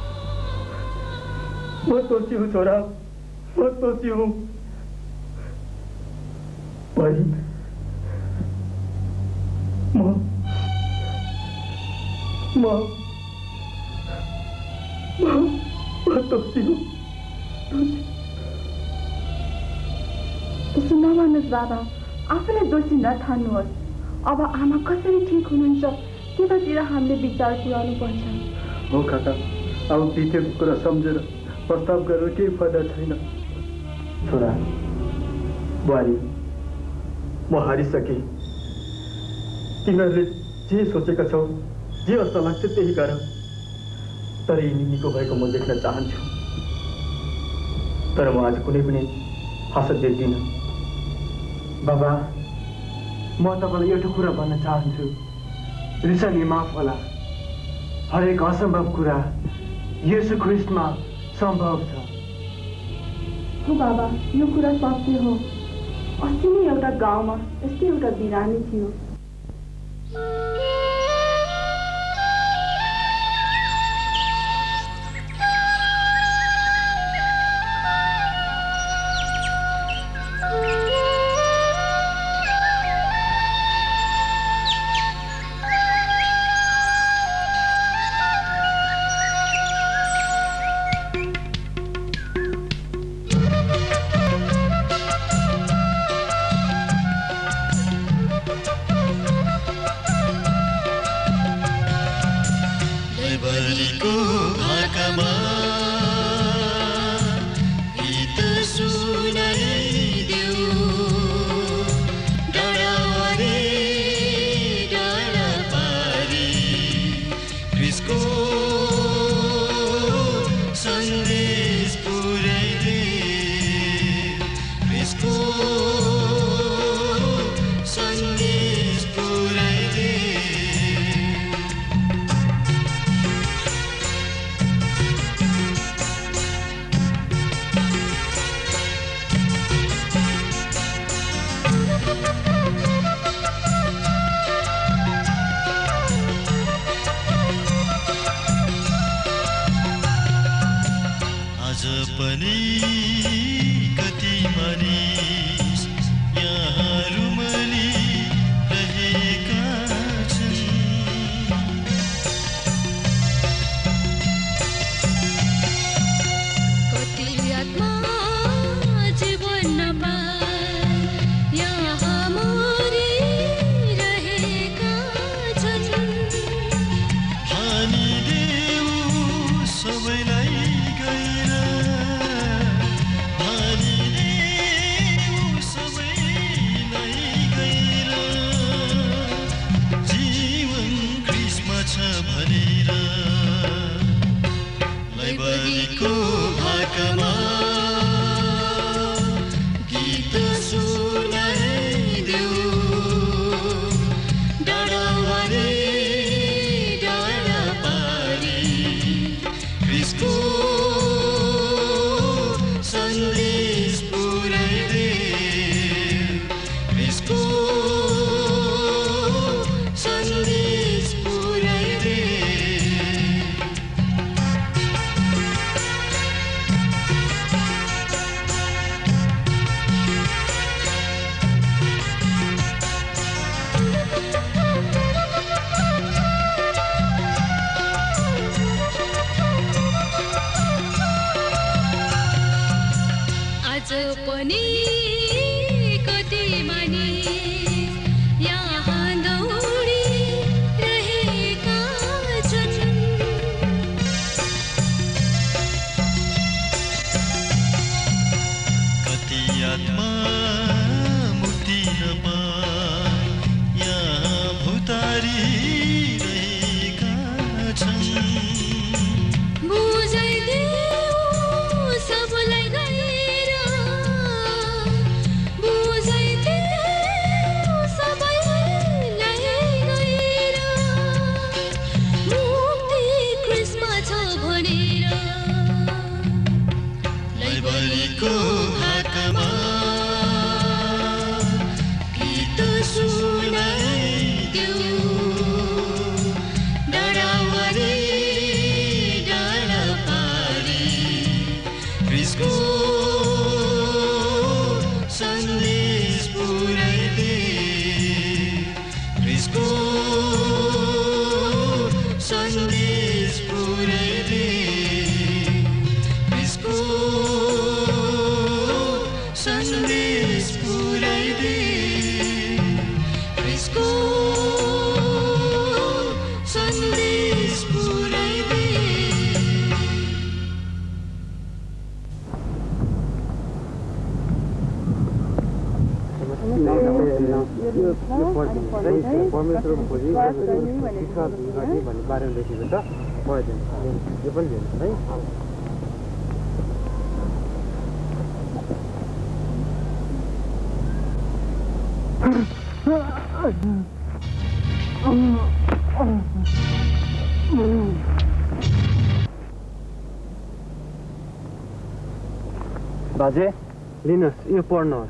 म दोषी हूँ छोरा म दोषी हूँ भाई म म म दोषी हूँ त्यसो नभन्नुहोस् बाबा आफूलाई दोषी नठान्नुहोस् अब आमा कसरी ठिक हुनुहुन्छ त्यतातिर हामीले विचार पुर्याउनु पर्छ हो काका अब बितेको कुरा सम्झेर प्रस्ताव गरेर केही फाइदा छैन छोरा बुहारी म हारिसकेँ तिमीहरूले जे सोचेका छौ जे असल लाग्छ त्यही गर तर यिनी निको भएको म देख्न चाहन्छु तर म आज कुनै पनि हासत देख्दिनँ बाबा म तपाईँलाई एउटा कुरा भन्न चाहन्छु रिसानी माफ होला हरेक असम्भव कुरा येशू ख्रिस्टमा सम्भव छ हो बाबा यो कुरा सत्य हो अस्ति नै एउटा गाउँमा यस्तै एउटा बिरामी थियो सन्देश पुर्याइदे परमेश्वरको खोजी भन्ने बारेमा लेखेको छ पढिदिनु यो पनि हेर्नु है बाजे लिनुहोस् यो पढ्नुहोस्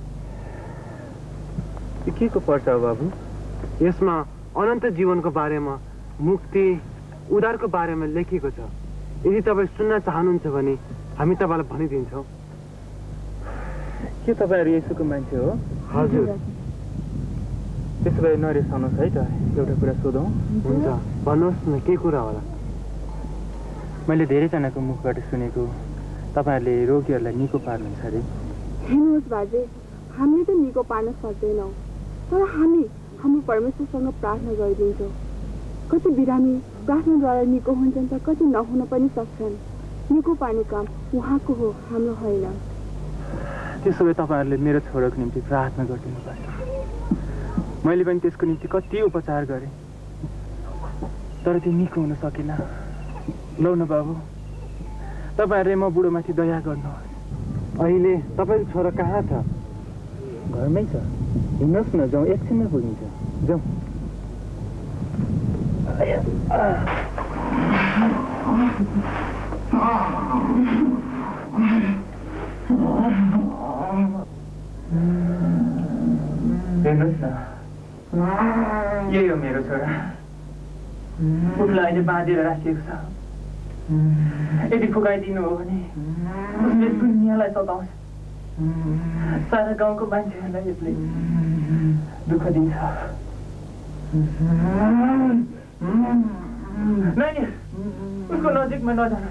यो के को पर्छ बाबु यसमा अनन्त जीवनको बारेमा मुक्ति उद्धारको बारेमा लेखिएको छ यदि तपाईँ सुन्न चाहनुहुन्छ भने हामी तपाईँलाई भनिदिन्छौँ के तपाईँहरू येशूको मान्छे हो हजुर त्यसो भए नरिसाउनुहोस् है त एउटा कुरा सोधौँ हुन्छ भन्नुहोस् न के कुरा होला मैले धेरैजनाको मुखबाट सुनेको तपाईँहरूले रोगीहरूलाई निको पार्नुहुन्छ अरे हेर्नुहोस् बाजे हामीले त निको पार्न सक्दैनौँ तर हामी हाम्रो परमेश्वरसँग प्रार्थना गरिदिन्छौँ कति बिरामी प्रार्थनाद्वारा निको हुन्छन् त कति नहुन पनि सक्छन् निको पार्ने काम उहाँको हो हाम्रो होइन त्यसो भए तपाईँहरूले मेरो छोराको निम्ति प्रार्थना गरिदिनुपर्छ मैले पनि त्यसको निम्ति कति उपचार गरेँ तर त्यो निको हुन सकेन लौ न बाबु तपाईँहरूले म बुढोमाथि दया गर्नुहोस् अहिले तपाईँको छोरा कहाँ छ घरमै छ हिँड्नुहोस् न जाउँ एकछिनमै पुगिन्छ जाउँ हेर्नुहोस् न यही हो मेरो छोरा उसलाई अहिले बाँधेर राखिएको छ यदि फुकाइदिनु हो भने उसले दुनियाँलाई सताउँछ सारा गाउँको मान्छेहरूलाई यसले दुःख दिन्छ नानी उसको नजिकमा नजानु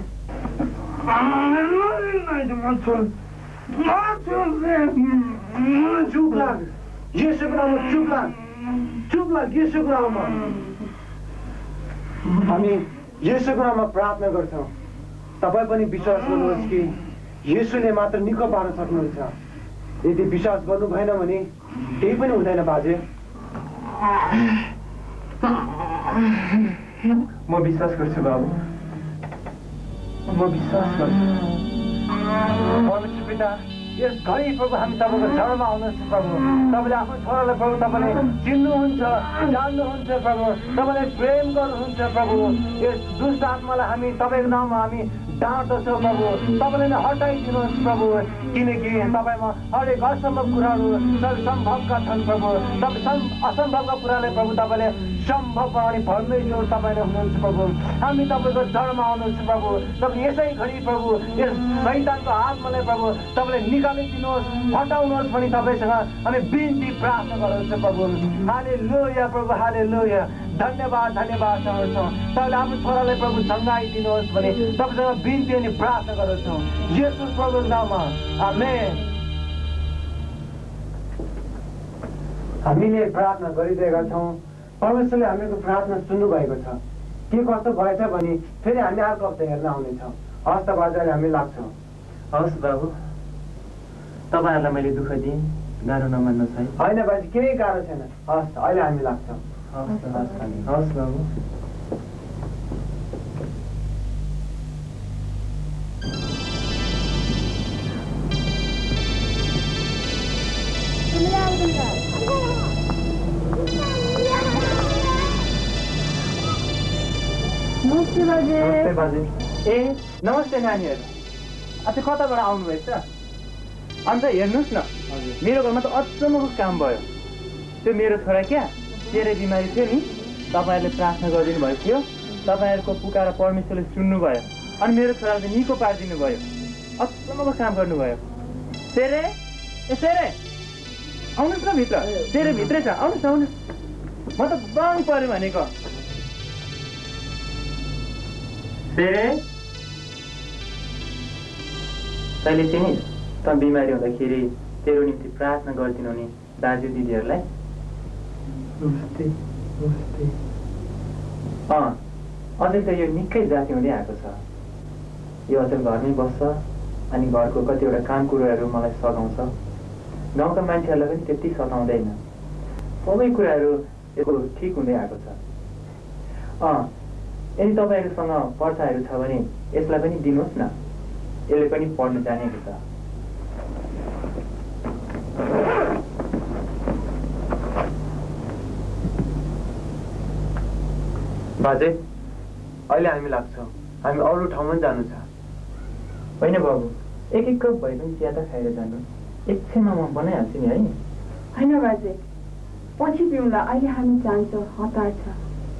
चुप लाग येशूको नाममा चुप लाग चुप लाग येशूको नाममा हामी येशूको नाममा प्रार्थना गर्छौँ तपाईँ पनि विश्वास गर्नुहोस् कि येशूले मात्र निको पार्न सक्नुहुन्छ यदि विश्वास गर्नु भएन भने केही पनि हुँदैन बाजे म विश्वास गर्छु बाबु म विश्वास गर्छु परमेश्वर पिता यस घडी प्रभु हामी तपाईँको चरणमा आउनुहोस् प्रभु तपाईँले आफ्नो छोरालाई प्रभु तपाईँले चिन्नुहुन्छ जान्नुहुन्छ प्रभु तपाईँले प्रेम गर्नुहुन्छ प्रभु यस दुष्ट आत्मालाई हामी तपाईँको नाममा हामी डाँट्दछौँ प्रभु तपाईँले नै हटाइदिनुहोस् प्रभु किनकि तपाईँमा हरेक असम्भव कुराहरू सम्भवका छन् प्रभु तपाईँ असम्भवका कुरालाई प्रभु तपाईँले सम्भव बनाउने परमेश्वर तपाईँले हुनुहुन्छ प्रभु हामी तपाईँको चरणमा आउनुहुन्छ प्रभु तपाईँ यसै घडी प्रभु यस शैतानको आत्मालाई प्रभु तपाईँले निकालिदिनुहोस् हटाउनुहोस् भने तपाईँसँग हामी बिन्ती प्रार्थना गर्दछौँ प्रभु हालेलुया प्रभु हालेलुया धन्यवाद धन्यवाद चाहन्छौँ तपाईँले आफ्नो छोरालाई प्रभु चङ्गाइदिनुहोस् भने तपाईँसँग बिन्ती अनि प्रार्थना गर्दछौँ येशू प्रभुको नाममा आमेन। हामीले प्रार्थना गरिरहेका छौँ परमेश्वरले हामीको प्रार्थना सुन्नु भएको छ के कस्तो भएछ भने फेरि हामी अर्को हप्ता हेर्न आउनेछौँ हस्त बाजाले हामी लाग्छौँ हवस् बाबु तपाईँहरूलाई मैले दुःख दिएँ गाह्रो नमान्नुहोस् है होइन बाजी केही गाह्रो छैन हस् अहिले हामी लाग्छौँ हवस् हवस् बाबु नमस्ते बाजे नमस्ते बाजे ए नमस्ते नानीहरू आज कताबाट आउनुभएछ अन्त हेर्नुहोस् न मेरो घरमा त अचम्मको काम भयो त्यो मेरो छोरा क्या धेरै बिमारी थियो नि तपाईँहरूले प्रार्थना गरिदिनु भएको थियो तपाईँहरूको पुकार परमेश्वरले सुन्नुभयो अनि मेरो छोराले त निको पारिदिनु भयो अचम्मको काम गर्नुभयो सेरे ए सेरे आउनुहोस् न भित्र सेरे भित्रै छ आउनुहोस् आउनुहोस् म त बाङ पऱ्यो भनेको सेरे तैँले चिनिस् त बिमारी हुँदाखेरि तेरो निम्ति प्रार्थना गरिदिनु नि दाजु दिदीहरूलाई अँ अझै त यो निकै जाति हुँदै आएको छ। यो अचेल घरमै बस्छ अनि घरको कतिवटा काम कुराहरू मलाई सघाउँछ। गाउँका मान्छेहरूलाई पनि त्यति सताउँदैन। सबै कुराहरू यसको ठिक हुँदै आएको छ। अँ यदि तपाईँहरूसँग पर्चाहरू छ भने यसलाई पनि दिनुहोस् न, यसले पनि पढ्नु जानेको छ। बाजे अहिले हामी लाग्छौँ, हामी अरू ठाउँमा जानु छ। होइन बाबु, एक एक कप भए पनि ज्यादा खाएर जानु। एकछिनमा म बनाइहाल्छु नि है। होइन बाजे, पछि पिउँला, अहिले हामी जान्छौँ, हतार छ।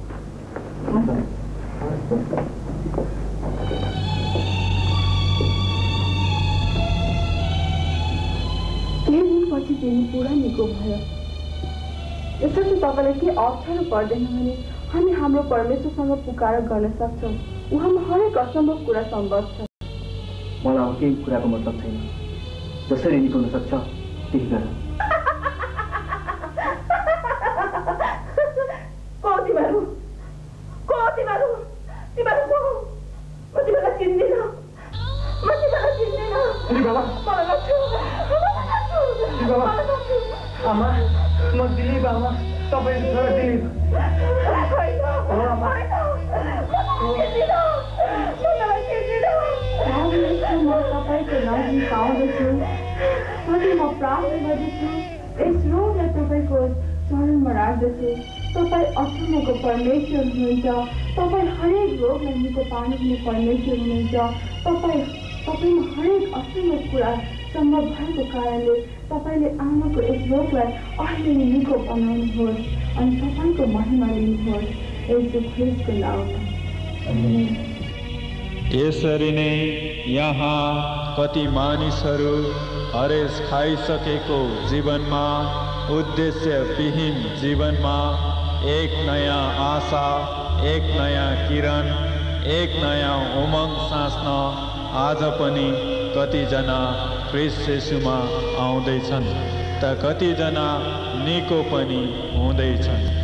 केही दिनपछि दिनु पुरा निको भयो। यसो चाहिँ तपाईँलाई केही अप्ठ्यारो पर्दैन भने हामी हाम्रो परमेश्वरसँग पुकार गर्न सक्छौँ। उहाँमा हरेक असम्भव कुरा सम्भव छ। मलाई अब केही कुराको मतलब छैन। जसरी निकाल्न सक्छ त्यही गर। को तिमीहरू को तिमीहरू तिमीहरू को? म तिमीलाई चिन्दिनँ, म तिमीलाई चिन्दिनँ। मलाई लाग्छु आमा, म दिलीप आमा, तपाईँ छोरा दिलीप। म तपाईँको नजिक आउँदछु, अनि म प्रार्थना गर्दछु, यस रोगलाई तपाईँको चरणमा राख्दछु। तपाईँ अचम्मको परमेश्वर हुनुहुन्छ। तपाईँ हरेक रोगलाई निको पार्नुहुने परमेश्वर हुनुहुन्छ। तपाईँ तपाईँमा हरेक असम्भव कुरा सम्भव भएको कारणले तपाईँले आमाको यस रोगलाई अहिले नै निको बनाउनुहोस् अनि तपाईँको महिमा लिनुहोस्। यसो ख्रिस्टको नाममा आमेन। यसरी नै यहाँ कति मानिसहरू हरेस खाइसकेको जीवनमा, उद्देश्यविहीन जीवनमा एक नयाँ आशा, एक नयाँ किरण, एक नयाँ उमङ्ग साँच्न आज पनि कतिजना ख्रिस्ट येशूमा आउँदैछन् त कतिजना निको पनि हुँदैछन्।